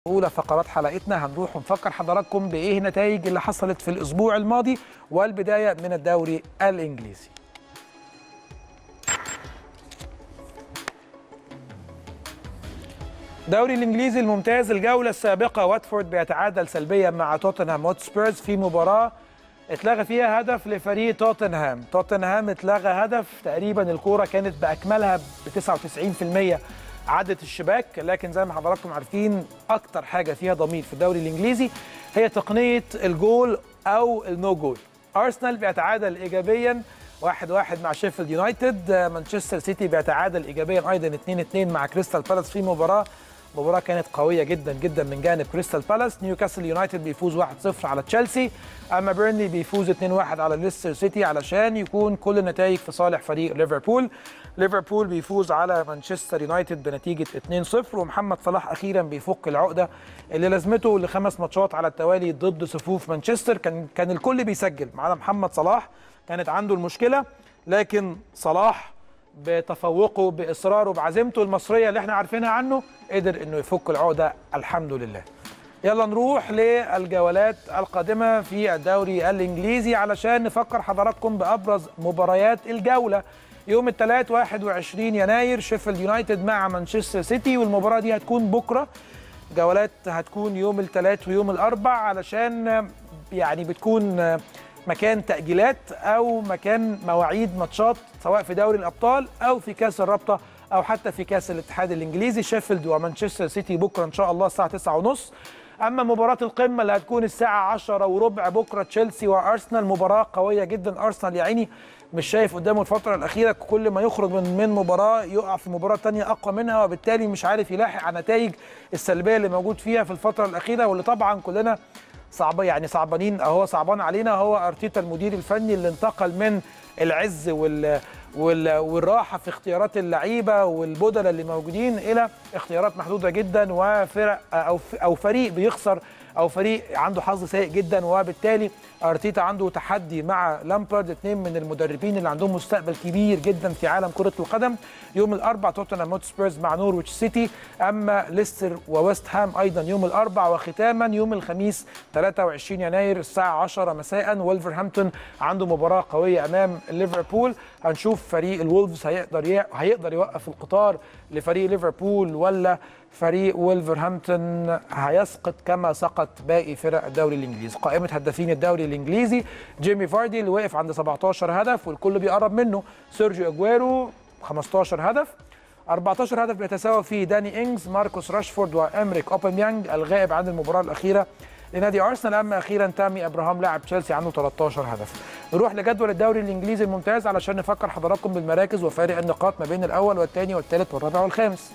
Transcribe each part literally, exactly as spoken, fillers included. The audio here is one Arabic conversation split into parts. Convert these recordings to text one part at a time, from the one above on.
أولى فقرات حلقتنا هنروح ونفكر حضراتكم بإيه النتائج اللي حصلت في الأسبوع الماضي والبداية من الدوري الإنجليزي. الدوري الإنجليزي الممتاز الجولة السابقة واتفورد بيتعادل سلبيا مع توتنهام هوتسبيرز في مباراة اتلغى فيها هدف لفريق توتنهام. توتنهام اتلغى هدف تقريبا الكورة كانت بأكملها ب تسعة وتسعين بالمئة عدت الشباك، لكن زي ما حضراتكم عارفين اكتر حاجه فيها ضمير في الدوري الانجليزي هي تقنيه الجول او النو جول. ارسنال بيتعادل ايجابيا واحد واحد مع شيفيلد يونايتد، مانشستر سيتي بيتعادل ايجابيا ايضا اتنين اتنين مع كريستال بالاس في مباراه مباراه كانت قويه جدا جدا من جانب كريستال بالاس. نيوكاسل يونايتد بيفوز واحد صفر على تشيلسي، اما بيرنلي بيفوز اتنين واحد على ليستر سيتي علشان يكون كل النتائج في صالح فريق ليفربول. ليفربول بيفوز على مانشستر يونايتد بنتيجه اتنين صفر، ومحمد صلاح اخيرا بيفك العقده اللي لازمته لخمس ماتشات على التوالي ضد صفوف مانشستر. كان كان الكل بيسجل ما عدا محمد صلاح، كانت عنده المشكله، لكن صلاح بتفوقه باصراره بعزيمته المصريه اللي احنا عارفينها عنه قدر انه يفك العقده الحمد لله. يلا نروح للجولات القادمه في الدوري الانجليزي علشان نفكر حضراتكم بابرز مباريات الجوله. يوم الثلاث واحد وعشرين يناير شيفيلد يونايتد مع مانشستر سيتي، والمباراه دي هتكون بكره. جولات هتكون يوم الثلاث ويوم الاربع علشان يعني بتكون مكان تأجيلات أو مكان مواعيد ماتشات سواء في دوري الأبطال أو في كأس الرابطة أو حتى في كأس الاتحاد الإنجليزي. شيفيلد ومانشستر سيتي بكرة إن شاء الله الساعة تسعة وثلاثين. أما مباراة القمة اللي هتكون الساعة عشرة وربع بكرة تشيلسي وأرسنال، مباراة قوية جدا. أرسنال يا عيني مش شايف قدامه الفترة الأخيرة، كل ما يخرج من من مباراة يقع في مباراة تانية أقوى منها، وبالتالي مش عارف يلاحق على النتائج السلبية اللي موجود فيها في الفترة الأخيرة، واللي طبعا كلنا صعب يعني صعبانين هو صعبان علينا. هو ارتيتا المدير الفني اللي انتقل من العز وال وال والراحه في اختيارات اللعيبه والبدلاء اللي موجودين الى اختيارات محدوده جدا وفرق او او فريق بيخسر او فريق عنده حظ سيء جدا، وبالتالي ارتيتا عنده تحدي مع لامبارد، اثنين من المدربين اللي عندهم مستقبل كبير جدا في عالم كره القدم. يوم الاربعاء توتنهام هوتسبيرز مع نورويتش سيتي، اما ليستر وويست هام ايضا يوم الاربعاء، وختاما يوم الخميس ثلاثة وعشرين يناير الساعه عشرة مساء وولفرهامبتون عنده مباراه قويه امام ليفربول. هنشوف فريق الولفز هيقدر هيقدر يوقف القطار لفريق ليفربول، ولا فريق وولفرهامبتون هيسقط كما سقط باقي فرق الدوري الانجليزي. قائمه هدافين الدوري الانجليزي: جيمي فاردي اللي وقف عند سبعتاشر هدف والكل بيقرب منه، سيرجيو اجويرو خمستاشر هدف، أربعتاشر هدف بيتساوى فيه داني إنجز، ماركوس راشفورد وامريك اوباميانج الغائب عن المباراه الاخيره لنادي ارسنال. اما اخيرا تامي ابراهام لاعب تشيلسي عنده تلتاشر هدف. نروح لجدول الدوري الانجليزي الممتاز علشان نفكر حضراتكم بالمراكز وفارق النقاط ما بين الاول والثاني والثالث والرابع والخامس.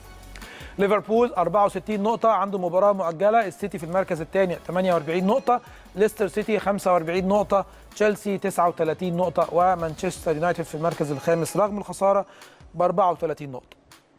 ليفربول أربعة وستين نقطة عنده مباراة مؤجلة، السيتي في المركز الثاني ثمانية وأربعين نقطة، ليستر سيتي خمسة وأربعين نقطة، تشيلسي تسعة وثلاثين نقطة، ومانشستر يونايتد في المركز الخامس رغم الخسارة ب أربعة وثلاثين نقطة.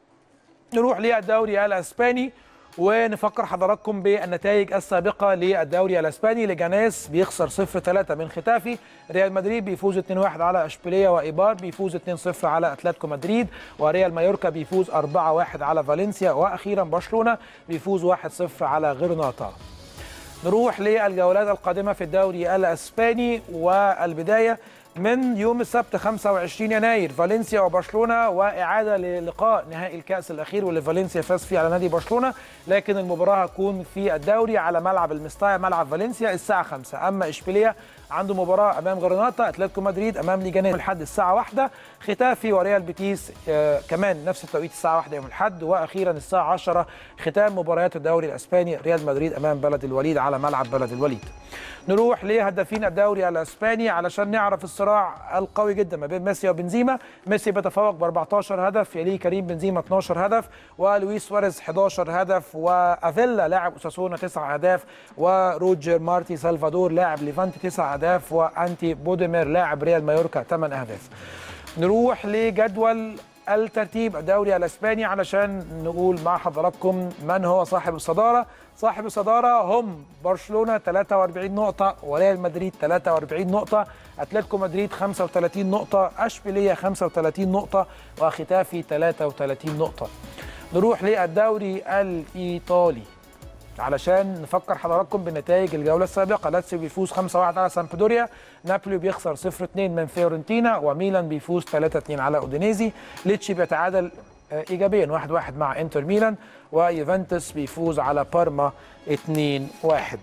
نروح للدوري الاسباني ونفكر حضراتكم بالنتائج السابقه للدوري الاسباني. لجانيس بيخسر صفر ثلاثة من ختافي، ريال مدريد بيفوز اتنين واحد على اشبيليه، وايبار بيفوز اتنين صفر على اتلتيكو مدريد، وريال مايوركا بيفوز أربعة واحد على فالنسيا، واخيرا برشلونه بيفوز واحد صفر على غرناطه. نروح للجولات القادمه في الدوري الاسباني، والبدايه من يوم السبت خمسة وعشرين يناير فالنسيا وبرشلونه، واعاده للقاء نهائي الكاس الاخير واللي فالنسيا فاز فيه على نادي برشلونه، لكن المباراه هتكون في الدوري على ملعب المستايا ملعب فالنسيا الساعه خمسة. اما اشبيليه عنده مباراه امام غرناطه، اتلتيكو مدريد امام ليجانيس لحد الساعه واحدة، ختافي وريال بيتيس آه كمان نفس التوقيت الساعه واحدة يوم الاحد، واخيرا الساعه عشرة ختام مباريات الدوري الاسباني ريال مدريد امام بلد الوليد على ملعب بلد الوليد. نروح لهدافين الدوري الاسباني علشان نعرف الصراع القوي جدا ما بين ميسي وبنزيما. ميسي بيتفوق ب أربعتاشر هدف، يليه كريم بنزيما اتناشر هدف، ولويس سواريز حداشر هدف، وافيلا لاعب اوساسونا تسع اهداف، وروجر مارتي سلفادور لاعب ليفانتي تسع اهداف، وانتي بوديمير لاعب ريال مايوركا ثمان اهداف. نروح لجدول الترتيب الدوري الاسباني علشان نقول مع حضراتكم من هو صاحب الصداره. صاحب الصداره هم برشلونه ثلاثة وأربعين نقطه، وريال مدريد ثلاثة وأربعين نقطه، اتلتيكو مدريد خمسة وثلاثين نقطه، اشبيليه خمسة وثلاثين نقطه، وختافي ثلاثة وثلاثين نقطه. نروح للدوري الايطالي. علشان نفكر حضراتكم بنتائج الجوله السابقه. لاتسيو بيفوز خمسة واحد على سامبدوريا، نابولي بيخسر صفر اتنين من فيورنتينا، وميلان بيفوز ثلاثة اتنين على اودينيزي. ليتشي بيتعادل ايجابيا واحد واحد مع انتر ميلان، ويوفنتوس بيفوز على بارما اتنين واحد.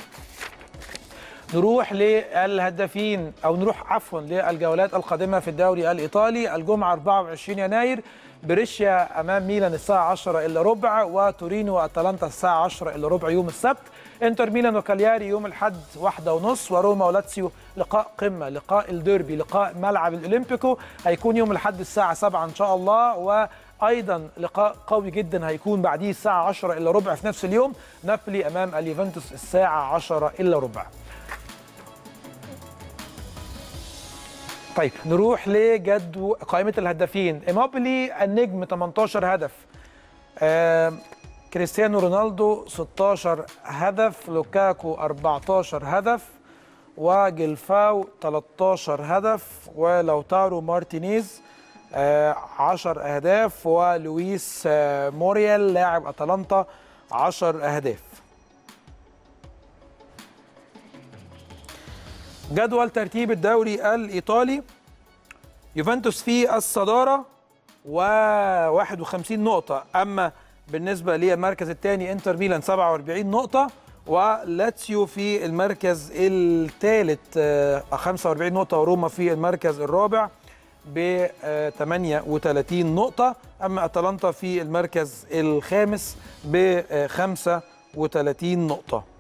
نروح للهدافين او نروح عفوا للجولات القادمه في الدوري الايطالي. الجمعه أربعة وعشرين يناير بريشيا امام ميلان الساعه عشرة الا ربع، وتورينو واتلانتا الساعه عشرة الا ربع يوم السبت. انتر ميلان وكالياري يوم الاحد واحدة ونص، وروما ولاتسيو لقاء قمه، لقاء الديربي، لقاء ملعب الاولمبيكو هيكون يوم الاحد الساعه سبعة ان شاء الله. وايضا لقاء قوي جدا هيكون بعديه الساعه عشرة الا ربع في نفس اليوم، نابولي امام اليوفنتوس الساعه عشرة الا ربع. طيب نروح لجدول قائمة الهدافين. إيموبيلي النجم تمنتاشر هدف، آه كريستيانو رونالدو ستاشر هدف، لوكاكو أربعتاشر هدف، وجلفاو تلتاشر هدف، ولوتارو مارتينيز آه عشر أهداف، ولويس آه موريال لاعب أتلانتا عشر أهداف. جدول ترتيب الدوري الإيطالي: يوفنتوس في الصدارة وواحد وخمسين نقطة، أما بالنسبة للمركز الثاني انتر ميلان سبعة وأربعين نقطة، ولاتسيو في المركز الثالث خمسة وأربعين نقطة، وروما في المركز الرابع ب ثمانية وثلاثين نقطة، أما أتلانتا في المركز الخامس ب خمسة وثلاثين نقطة.